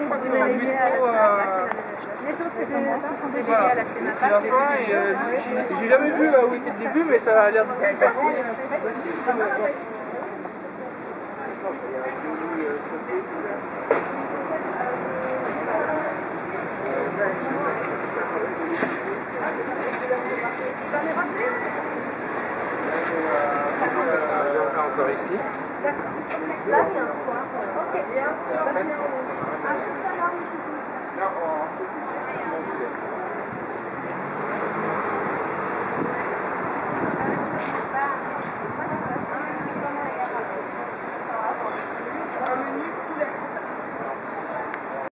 crois que c'est un métro. Les autres, c'est comment? Ils sont délégués Voilà. à la CMAPA. C'est la fin et j'ai jamais vu où était le début, mais ça a l'air de super cool. Il y a un